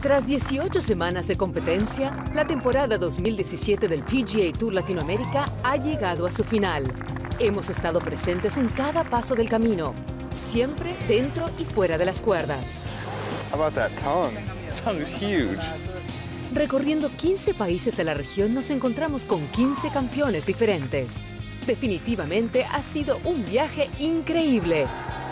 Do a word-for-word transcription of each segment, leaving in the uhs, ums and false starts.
Tras dieciocho semanas de competencia, la temporada dos mil diecisiete del P G A Tour Latinoamérica ha llegado a su final. Hemos estado presentes en cada paso del camino, siempre dentro y fuera de las cuerdas. How about that tongue? Tongue is huge. Recorriendo quince países de la región, nos encontramos con quince campeones diferentes. Definitivamente ha sido un viaje increíble.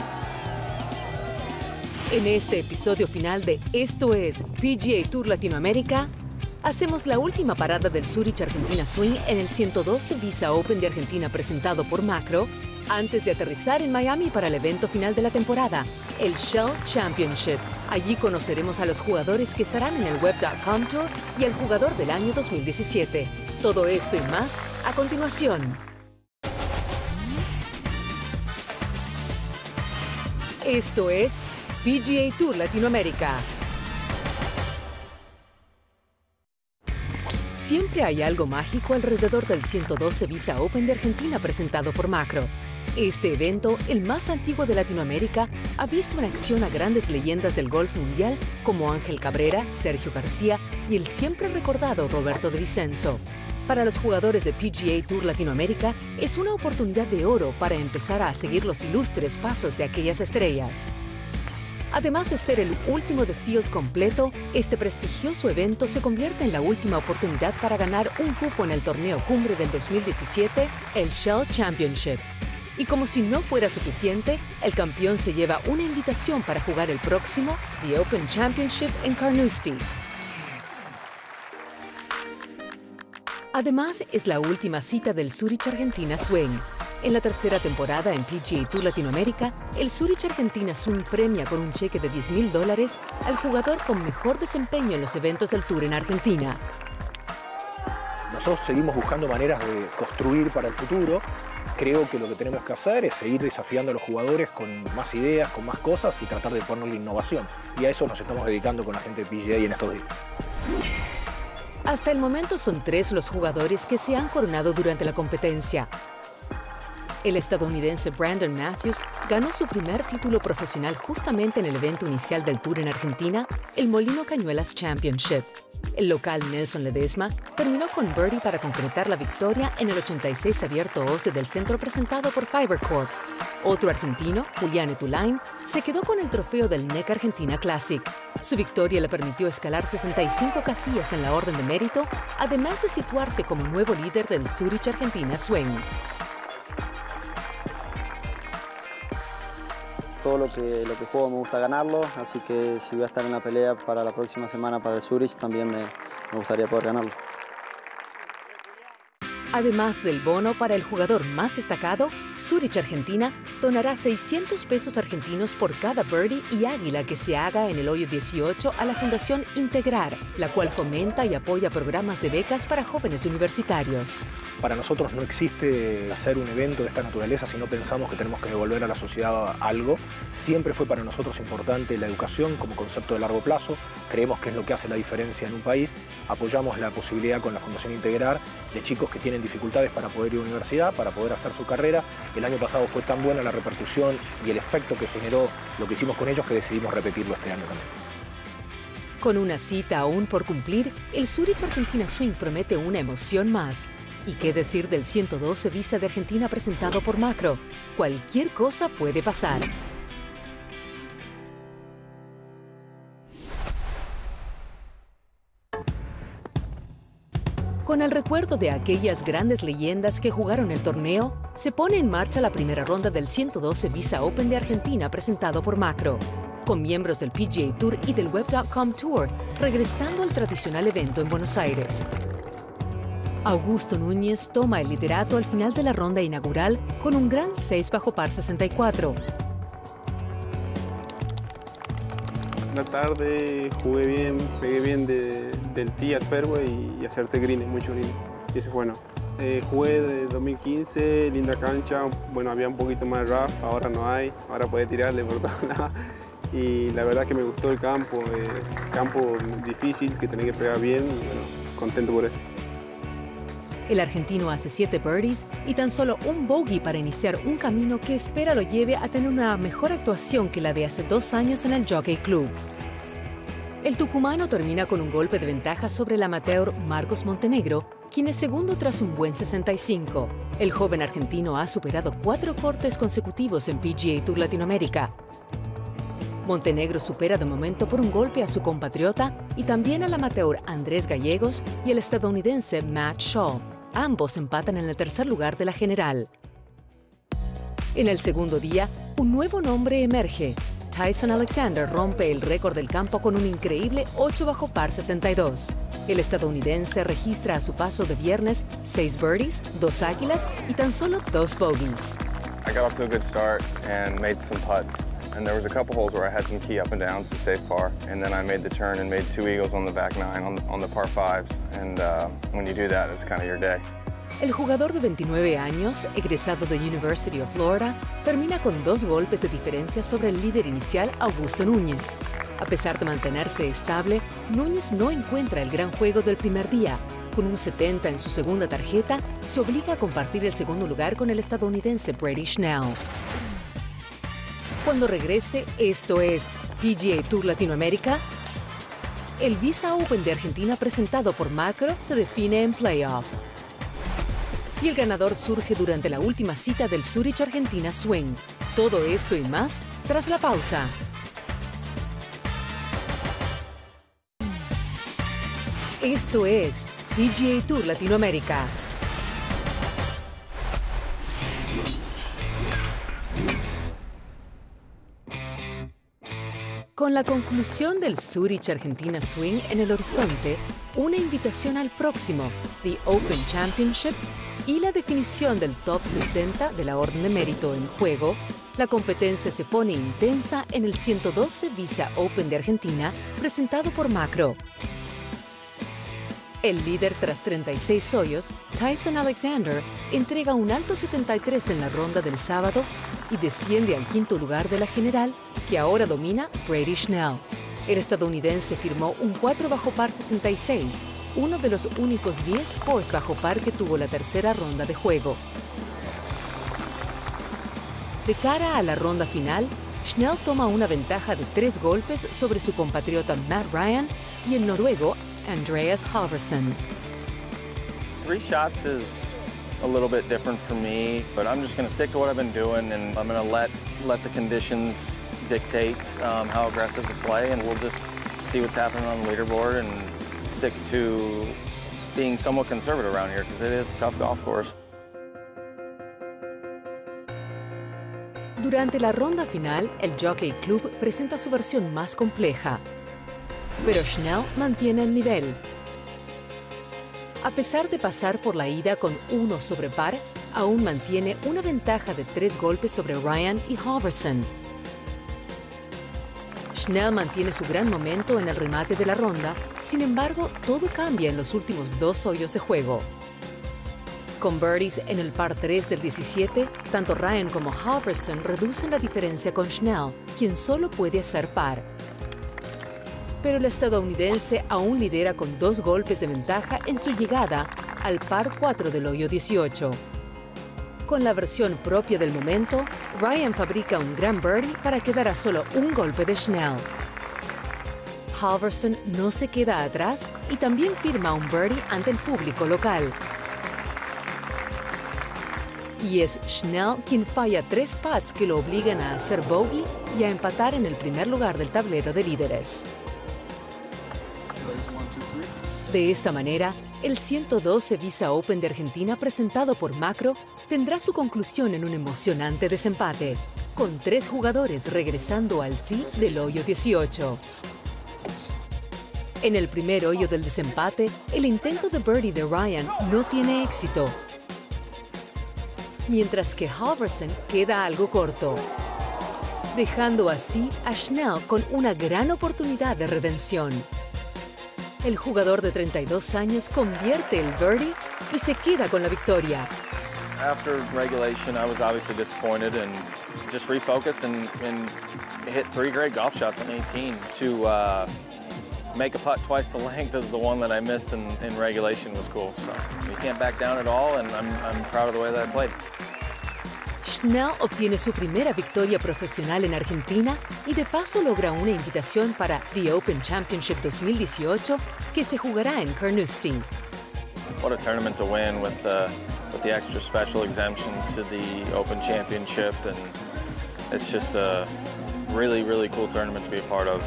En este episodio final de Esto es P G A Tour Latinoamérica, hacemos la última parada del Zurich Argentina Swing en el ciento doce Visa Open de Argentina presentado por Macro, antes de aterrizar en Miami para el evento final de la temporada, el Shell Championship. Allí conoceremos a los jugadores que estarán en el web punto com Tour y al jugador del año dos mil diecisiete. Todo esto y más a continuación. Esto es P G A Tour Latinoamérica. Siempre hay algo mágico alrededor del ciento doce Visa Open de Argentina presentado por Macro. Este evento, el más antiguo de Latinoamérica, ha visto en acción a grandes leyendas del golf mundial como Ángel Cabrera, Sergio García y el siempre recordado Roberto de Vicenzo. Para los jugadores de P G A Tour Latinoamérica, es una oportunidad de oro para empezar a seguir los ilustres pasos de aquellas estrellas. Además de ser el último de field completo, este prestigioso evento se convierte en la última oportunidad para ganar un cupo en el torneo cumbre del dos mil diecisiete, el Shell Championship. Y como si no fuera suficiente, el campeón se lleva una invitación para jugar el próximo The Open Championship en Carnoustie. Además, es la última cita del Zurich Argentina Swing. En la tercera temporada en P G A Tour Latinoamérica, el Zurich Argentina Swing premia con un cheque de diez mil dólares al jugador con mejor desempeño en los eventos del Tour en Argentina. Nosotros seguimos buscando maneras de construir para el futuro. Creo que lo que tenemos que hacer es seguir desafiando a los jugadores con más ideas, con más cosas y tratar de ponerle innovación. Y a eso nos estamos dedicando con la gente de P G A en estos días. Hasta el momento son tres los jugadores que se han coronado durante la competencia. El estadounidense Brandon Matthews ganó su primer título profesional justamente en el evento inicial del Tour en Argentina, el Molino Cañuelas Championship. El local Nelson Ledesma terminó con birdie para concretar la victoria en el ochenta y seis Abierto Oste del centro presentado por FiberCorp. Otro argentino, Julián Etulain, se quedó con el trofeo del N E C Argentina Classic. Su victoria le permitió escalar sesenta y cinco casillas en la orden de mérito, además de situarse como nuevo líder del Zurich Argentina Swing. Todo lo que, lo que juego me gusta ganarlo, así que si voy a estar en la pelea para la próxima semana para el Zurich, también me, me gustaría poder ganarlo. Además del bono para el jugador más destacado, Zurich Argentina donará seiscientos pesos argentinos por cada birdie y águila que se haga en el hoyo dieciocho a la Fundación Integrar, la cual fomenta y apoya programas de becas para jóvenes universitarios. Para nosotros no existe hacer un evento de esta naturaleza si no pensamos que tenemos que devolver a la sociedad algo. Siempre fue para nosotros importante la educación como concepto de largo plazo. Creemos que es lo que hace la diferencia en un país. Apoyamos la posibilidad con la Fundación Integrar de chicos que tienen dificultades para poder ir a la universidad, para poder hacer su carrera. El año pasado fue tan buena la repercusión y el efecto que generó lo que hicimos con ellos que decidimos repetirlo este año también. Con una cita aún por cumplir, el Zurich Argentina Swing promete una emoción más. ¿Y qué decir del ciento doce Visa de Argentina presentado por Macro? Cualquier cosa puede pasar. Con el recuerdo de aquellas grandes leyendas que jugaron el torneo, se pone en marcha la primera ronda del ciento doce Visa Open de Argentina presentado por Macro, con miembros del P G A Tour y del web punto com Tour, regresando al tradicional evento en Buenos Aires. Augusto Núñez toma el liderato al final de la ronda inaugural con un gran seis bajo par sesenta y cuatro. La tarde jugué bien, pegué bien de, del tee al fairway y, y acerté green, mucho green. Y eso es bueno. Eh, jugué de dos mil quince, linda cancha, bueno, había un poquito más de rough, ahora no hay, ahora puede tirarle por todos lados. Y la verdad que me gustó el campo, eh, campo difícil que tenía que pegar bien y bueno, contento por eso. El argentino hace siete birdies y tan solo un bogey para iniciar un camino que espera lo lleve a tener una mejor actuación que la de hace dos años en el Jockey Club. El tucumano termina con un golpe de ventaja sobre el amateur Marcos Montenegro, quien es segundo tras un buen sesenta y cinco. El joven argentino ha superado cuatro cortes consecutivos en P G A Tour Latinoamérica. Montenegro supera de momento por un golpe a su compatriota y también al amateur Andrés Gallegos y el estadounidense Matt Shaw. Ambos empatan en el tercer lugar de la general. En el segundo día, un nuevo nombre emerge. Tyson Alexander rompe el récord del campo con un increíble ocho bajo par sesenta y dos. El estadounidense registra a su paso de viernes seis birdies, dos águilas y tan solo dos bogeys. I got off to a good start and made some putts. And there was a couple holes where I had some key up and downs to save par. And then I made the turn and made two eagles on the back nine on the, on the par fives. And uh, when you do that, it's kind of your day. El jugador de veintinueve años, egresado de University of Florida, termina con dos golpes de diferencia sobre el líder inicial, Augusto Núñez. A pesar de mantenerse estable, Núñez no encuentra el gran juego del primer día. Con un setenta en su segunda tarjeta, se obliga a compartir el segundo lugar con el estadounidense Brady Schnell. Cuando regrese, esto es P G A Tour Latinoamérica, el Visa Open de Argentina presentado por Macro se define en playoff. Y el ganador surge durante la última cita del Zurich Argentina Swing. Todo esto y más tras la pausa. Esto es P G A Tour Latinoamérica. Con la conclusión del Zurich Argentina Swing en el horizonte, una invitación al próximo, The Open Championship, y la definición del Top sesenta de la Orden de Mérito en juego, la competencia se pone intensa en el ciento doce Visa Open de Argentina, presentado por Macro. El líder tras treinta y seis hoyos, Tyson Alexander, entrega un alto setenta y tres en la ronda del sábado y desciende al quinto lugar de la general, que ahora domina Brady Schnell. El estadounidense firmó un cuatro bajo par sesenta y seis, uno de los únicos diez scores bajo par que tuvo la tercera ronda de juego. De cara a la ronda final, Schnell toma una ventaja de tres golpes sobre su compatriota Matt Ryan y el noruego Andreas Halvorsen. Three shots is a little bit different for me, but I'm just going to stick to what I've been doing, and I'm going to let let the conditions dictate um, how aggressive to play, and we'll just see what's happening on the leaderboard and stick to being somewhat conservative around here because it is a tough golf course. Durante la ronda final, el Jockey Club presenta su versión más compleja, pero Schnell mantiene el nivel. A pesar de pasar por la ida con uno sobre par, aún mantiene una ventaja de tres golpes sobre Ryan y Halvorsen. Schnell mantiene su gran momento en el remate de la ronda, sin embargo, todo cambia en los últimos dos hoyos de juego. Con birdies en el par tres del diecisiete, tanto Ryan como Halvorsen reducen la diferencia con Schnell, quien solo puede hacer par. Pero el estadounidense aún lidera con dos golpes de ventaja en su llegada al par cuatro del hoyo dieciocho. Con la versión propia del momento, Ryan fabrica un gran birdie para quedar a solo un golpe de Schnell. Halvorsen no se queda atrás y también firma un birdie ante el público local. Y es Schnell quien falla tres putts que lo obligan a hacer bogey y a empatar en el primer lugar del tablero de líderes. De esta manera, el ciento doce Visa Open de Argentina presentado por Macro tendrá su conclusión en un emocionante desempate, con tres jugadores regresando al tee del hoyo dieciocho. En el primer hoyo del desempate, el intento de birdie de Ryan no tiene éxito, mientras que Halvorsen queda algo corto, dejando así a Schnell con una gran oportunidad de redención. El jugador de treinta y dos años convierte el birdie y se queda con la victoria. After regulation, I was obviously disappointed and just refocused and, and hit three great golf shots on eighteen. To uh, make a putt twice the length as the one that I missed in, in regulation was cool. So you can't back down at all, and I'm, I'm proud of the way that I played. Schnell obtiene su primera victoria profesional en Argentina y de paso logra una invitación para The Open Championship dos mil dieciocho que se jugará en Carnoustie. What a tournament to win with the, with the extra special exemption to the Open Championship, and it's just a really, really cool tournament to be a part of.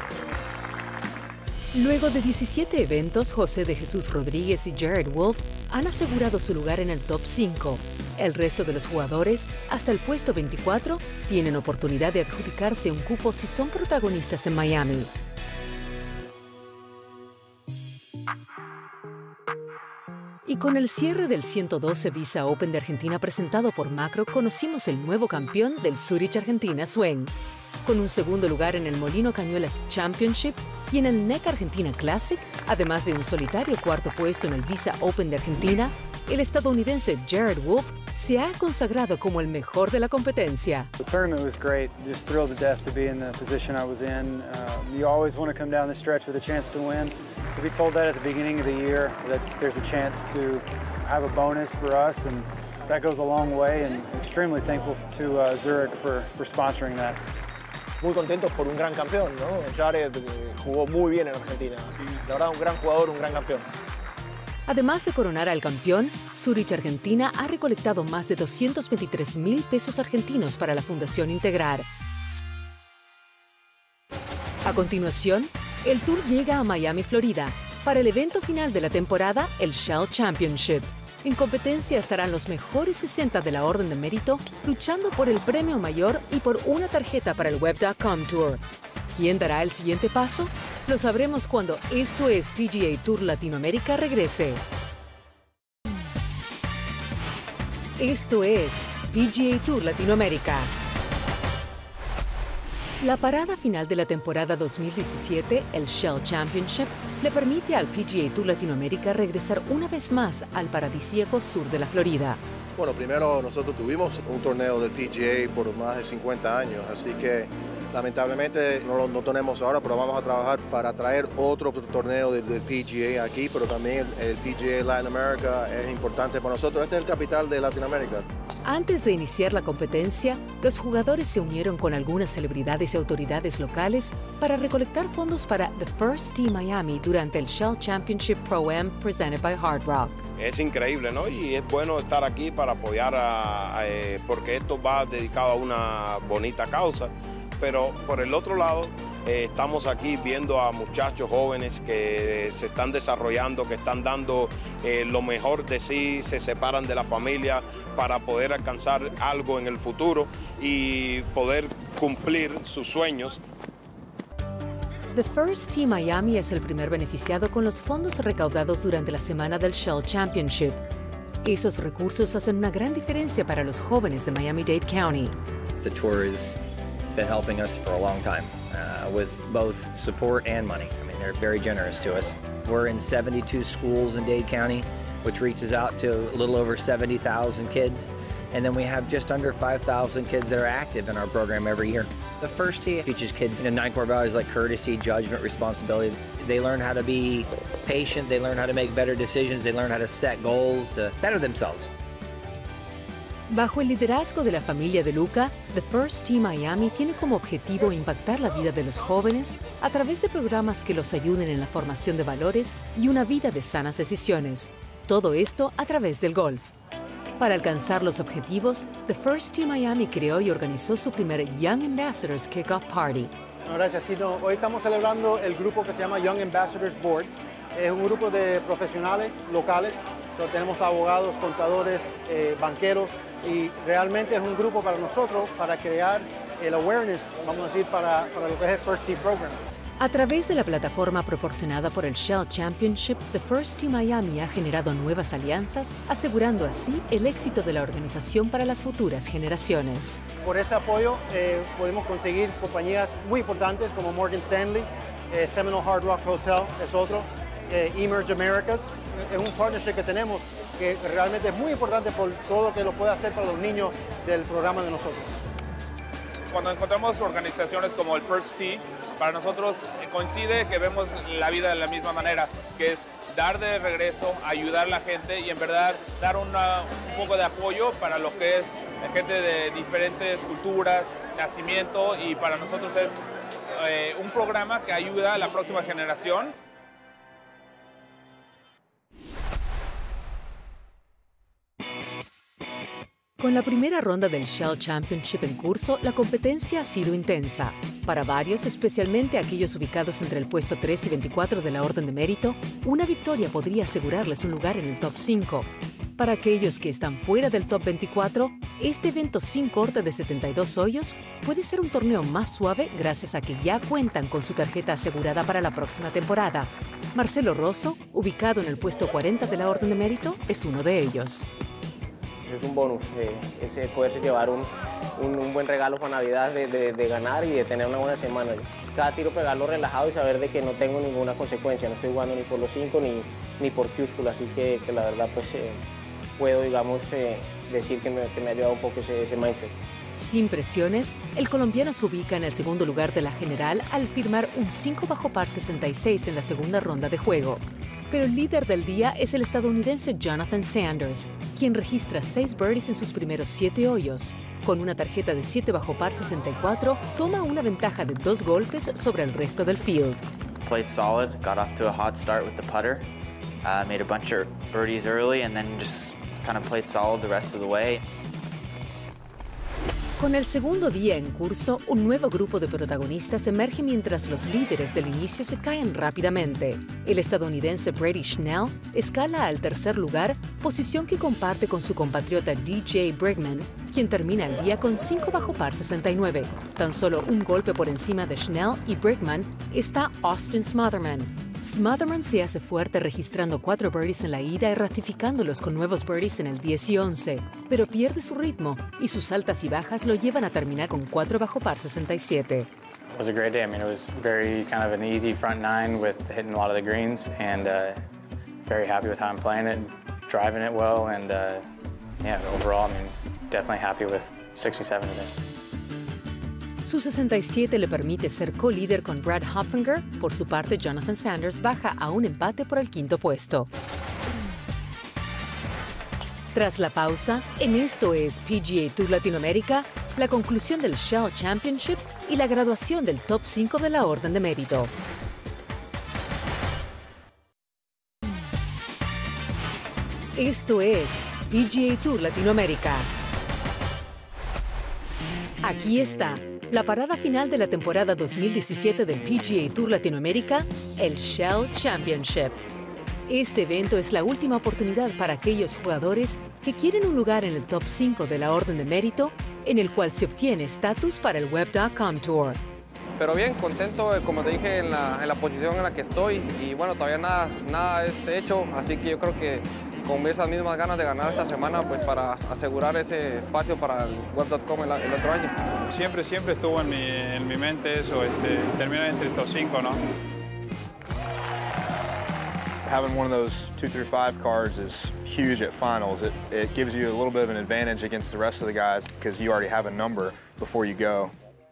Luego de diecisiete eventos, José de Jesús Rodríguez y Jared Wolf han asegurado su lugar en el top cinco. El resto de los jugadores, hasta el puesto veinticuatro, tienen oportunidad de adjudicarse un cupo si son protagonistas en Miami. Y con el cierre del ciento doce Visa Open de Argentina presentado por Macro, conocimos el nuevo campeón del Zurich Argentina Swing. Con un segundo lugar en el Molino Cañuelas Championship y en el N E C Argentina Classic, además de un solitario cuarto puesto en el Visa Open de Argentina, el estadounidense Jared Wolf se ha consagrado como el mejor de la competencia. The tournament was great. Just thrilled to death to be in the position I was in. Uh, you always want to come down the stretch with a chance to win. To be told that at the beginning of the year, that there's a chance to have a bonus for us, and that goes a long way, and extremely thankful to uh, Zurich for, for sponsoring that. Muy contentos por un gran campeón, ¿no? Jared eh, jugó muy bien en Argentina. La verdad, un gran jugador, un gran campeón. Además de coronar al campeón, Zurich Argentina ha recolectado más de doscientos veintitrés mil pesos argentinos para la Fundación Integrar. A continuación, el Tour llega a Miami, Florida, para el evento final de la temporada, el Shell Championship. En competencia estarán los mejores sesenta de la Orden de Mérito, luchando por el premio mayor y por una tarjeta para el Web punto com Tour. ¿Quién dará el siguiente paso? Lo sabremos cuando Esto es P G A Tour Latinoamérica regrese. Esto es P G A Tour Latinoamérica. La parada final de la temporada dos mil diecisiete, el Shell Championship, le permite al P G A Tour Latinoamérica regresar una vez más al paradisíaco sur de la Florida. Bueno, primero nosotros tuvimos un torneo del P G A por más de cincuenta años, así que lamentablemente no lo no tenemos ahora, pero vamos a trabajar para traer otro torneo del, del P G A aquí, pero también el, el P G A Latin America es importante para nosotros. Este es el capital de Latinoamérica. Antes de iniciar la competencia, los jugadores se unieron con algunas celebridades y autoridades locales para recolectar fondos para The First Tee Miami durante el Shell Championship Pro-Am presented by Hard Rock. Es increíble, ¿no? Y es bueno estar aquí para apoyar, a, a, eh, porque esto va dedicado a una bonita causa. Pero por el otro lado, eh, estamos aquí viendo a muchachos jóvenes que se están desarrollando, que están dando eh, lo mejor de sí, se separan de la familia para poder alcanzar algo en el futuro y poder cumplir sus sueños. The First Tee Miami es el primer beneficiado con los fondos recaudados durante la semana del Shell Championship. Esos recursos hacen una gran diferencia para los jóvenes de Miami-Dade County. The tour has been helping us for a long time uh, with both support and money. I mean, they're very generous to us. We're in seventy-two schools in Dade County, which reaches out to a little over seventy thousand kids. And then we have just under five thousand kids that are active in our program every year. The First Tee teaches kids in nine core values like courtesy, judgment, responsibility. They learn how to be patient, they learn how to make better decisions, they learn how to set goals to better themselves. Bajo el liderazgo de la familia de Luca, The First Tee Miami tiene como objetivo impactar la vida de los jóvenes a través de programas que los ayuden en la formación de valores y una vida de sanas decisiones. Todo esto a través del golf. Para alcanzar los objetivos, The First Tee Miami creó y organizó su primer Young Ambassadors Kickoff Party. No, gracias. Sí, no, hoy estamos celebrando el grupo que se llama Young Ambassadors Board. Es un grupo de profesionales locales. So, tenemos abogados, contadores, eh, banqueros, y realmente es un grupo para nosotros para crear el awareness, vamos a decir, para, para lo que es el First Tee Program. A través de la plataforma proporcionada por el Shell Championship, The First Tee Miami ha generado nuevas alianzas, asegurando así el éxito de la organización para las futuras generaciones. Por ese apoyo eh, podemos conseguir compañías muy importantes como Morgan Stanley, eh, Seminole Hard Rock Hotel es otro, eh, Emerge Americas. Es un partnership que tenemos que realmente es muy importante por todo lo que lo puede hacer para los niños del programa de nosotros. Cuando encontramos organizaciones como el First Tee, para nosotros coincide que vemos la vida de la misma manera, que es dar de regreso, ayudar a la gente y en verdad dar una, un poco de apoyo para lo que es gente de diferentes culturas, nacimiento, y para nosotros es eh, un programa que ayuda a la próxima generación. Con la primera ronda del Shell Championship en curso, la competencia ha sido intensa. Para varios, especialmente aquellos ubicados entre el puesto tres y veinticuatro de la Orden de Mérito, una victoria podría asegurarles un lugar en el top cinco. Para aquellos que están fuera del top veinticuatro, este evento sin corte de setenta y dos hoyos puede ser un torneo más suave gracias a que ya cuentan con su tarjeta asegurada para la próxima temporada. Marcelo Rosso, ubicado en el puesto cuarenta de la Orden de Mérito, es uno de ellos. Es un bonus, eh, es poderse llevar un, un, un buen regalo para Navidad de, de, de ganar y de tener una buena semana. Cada tiro pegarlo relajado y saber de que no tengo ninguna consecuencia, no estoy jugando ni por los cinco ni, ni por Q-School, así que, que la verdad pues eh, puedo, digamos, eh, decir que me, que me ha ayudado un poco ese, ese mindset. Sin presiones, el colombiano se ubica en el segundo lugar de la general al firmar un cinco bajo par sesenta y seis en la segunda ronda de juego. Pero el líder del día es el estadounidense Jonathan Sanders, quien registra seis birdies en sus primeros siete hoyos. Con una tarjeta de siete bajo par sesenta y cuatro, toma una ventaja de dos golpes sobre el resto del field. Played solid, got off to a hot start with the putter, uh, made a bunch of birdies early and then just kind of played solid the rest of the way. Con el segundo día en curso, un nuevo grupo de protagonistas emerge mientras los líderes del inicio se caen rápidamente. El estadounidense Brady Schnell escala al tercer lugar, posición que comparte con su compatriota D J Bregman, quien termina el día con cinco bajo par sesenta y nueve. Tan solo un golpe por encima de Schnell y Bregman está Austin Smotherman. Smotherman se hace fuerte registrando cuatro birdies en la ida y ratificándolos con nuevos birdies en el diez y once, pero pierde su ritmo y sus altas y bajas lo llevan a terminar con cuatro bajo par sesenta y siete. It was a great day. I mean, it was very kind of an easy front nine with hitting a lot of the greens, and uh, very happy with how I'm playing it, driving it well, and uh, yeah, overall, I mean, definitely happy with sixty-seven today. Su sesenta y siete le permite ser co-líder con Brad Hopfinger. Por su parte, Jonathan Sanders baja a un empate por el quinto puesto. Tras la pausa, en Esto es P G A Tour Latinoamérica, la conclusión del Shell Championship y la graduación del top cinco de la Orden de Mérito. Esto es P G A Tour Latinoamérica. Aquí está la parada final de la temporada dos mil diecisiete del P G A Tour Latinoamérica, el Shell Championship. Este evento es la última oportunidad para aquellos jugadores que quieren un lugar en el top cinco de la Orden de Mérito, en el cual se obtiene estatus para el Web punto com Tour. Pero bien, contento, como te dije, en la, en la posición en la que estoy, y bueno, todavía nada, nada es hecho, así que yo creo que con esas mismas ganas de ganar esta semana, pues para asegurar ese espacio para el Web punto com el, el otro año. Siempre, siempre estuvo en mi, en mi mente eso, este, terminar entre el top cinco, ¿no? Having one of those two through five cards is huge at finals. It, it gives you a little bit of an advantage against the rest of the guys because you already have a number before you go.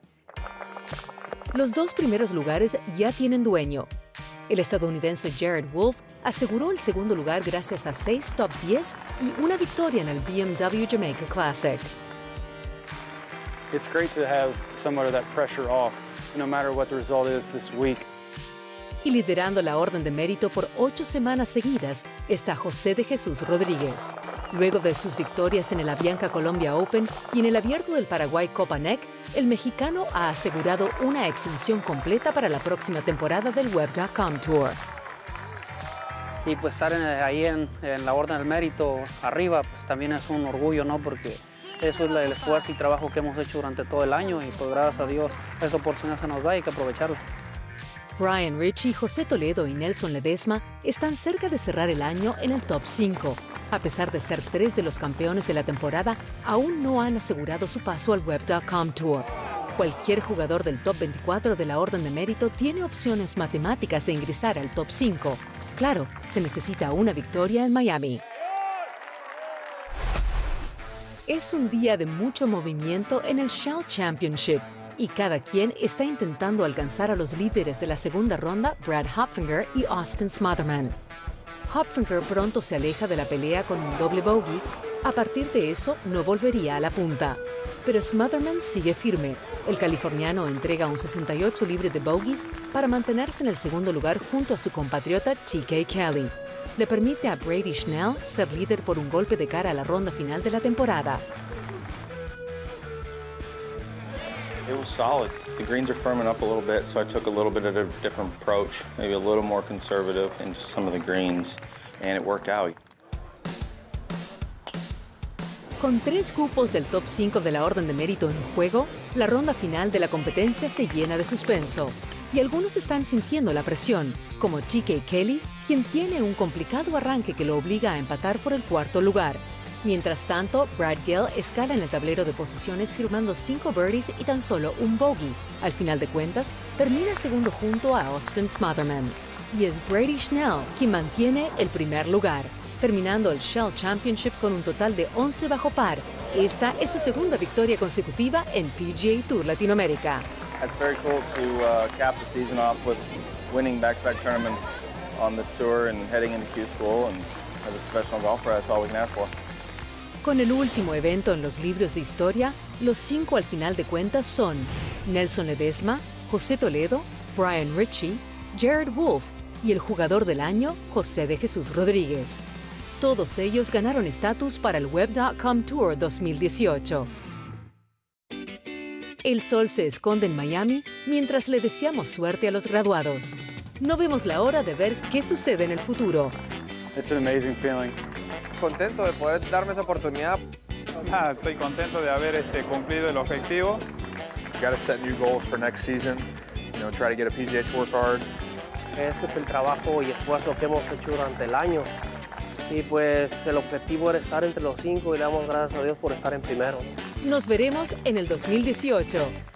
Los dos primeros lugares ya tienen dueño. El estadounidense Jared Wolf aseguró el segundo lugar gracias a seis top diez y una victoria en el B M W Jamaica Classic. It's great to have somewhat of that pressure off, no matter what the result is this week. Y liderando la Orden de Mérito por ocho semanas seguidas está José de Jesús Rodríguez. Luego de sus victorias en el Avianca Colombia Open y en el Abierto del Paraguay Copa N E C, el mexicano ha asegurado una exención completa para la próxima temporada del Web punto com Tour. Y pues estar en, ahí en, en la Orden del Mérito arriba, pues también es un orgullo, ¿no? Porque eso es el esfuerzo y trabajo que hemos hecho durante todo el año y pues gracias a Dios esta oportunidad se nos da y hay que aprovecharla. Brian Ritchie, José Toledo y Nelson Ledesma están cerca de cerrar el año en el top cinco. A pesar de ser tres de los campeones de la temporada, aún no han asegurado su paso al Web punto com Tour. Cualquier jugador del top veinticuatro de la Orden de Mérito tiene opciones matemáticas de ingresar al top cinco. Claro, se necesita una victoria en Miami. Es un día de mucho movimiento en el Shell Championship y cada quien está intentando alcanzar a los líderes de la segunda ronda, Brad Hopfinger y Austin Smotherman. Hopfinger pronto se aleja de la pelea con un doble bogey, A partir de eso, no volvería a la punta. Pero Smotherman sigue firme. El californiano entrega un sesenta y ocho libre de bogeys para mantenerse en el segundo lugar junto a su compatriota T K Kelly. Le permite a Brady Schnell ser líder por un golpe de cara a la ronda final de la temporada. It was solid. The greens are firming up a little bit, so I took a little bit of a different approach, maybe a little more conservative into some of the greens, and it worked out. Con tres cupos del top cinco de la orden de mérito en juego, la ronda final de la competencia se llena de suspenso. Y algunos están sintiendo la presión, como T K Kelly, quien tiene un complicado arranque que lo obliga a empatar por el cuarto lugar. Mientras tanto, Brad Gell escala en el tablero de posiciones firmando cinco birdies y tan solo un bogey. Al final de cuentas, termina segundo junto a Austin Smotherman. Y es Brady Schnell quien mantiene el primer lugar, terminando el Shell Championship con un total de once bajo par. Esta es su segunda victoria consecutiva en P G A Tour Latinoamérica. It's very cool to uh, cap the season off with winning back-to-back tournaments on this tour and heading into Q School. And as a professional golfer, that's all we can ask for. Con el último evento en los libros de historia, los cinco al final de cuentas son Nelson Ledesma, José Toledo, Brian Ritchie, Jared Wolf y el jugador del año, José de Jesús Rodríguez. Todos ellos ganaron estatus para el Web punto com Tour dos mil dieciocho. El sol se esconde en Miami mientras le deseamos suerte a los graduados. No vemos la hora de ver qué sucede en el futuro. It's an amazing feeling. Contento de poder darme esa oportunidad. Nada, estoy contento de haber este, cumplido el objetivo. Got to set new goals for next season. You know, try to get a P G A Tour card. Este es el trabajo y esfuerzo que hemos hecho durante el año. Y pues el objetivo era estar entre los cinco y le damos gracias a Dios por estar en primero. Nos veremos en el dos mil dieciocho.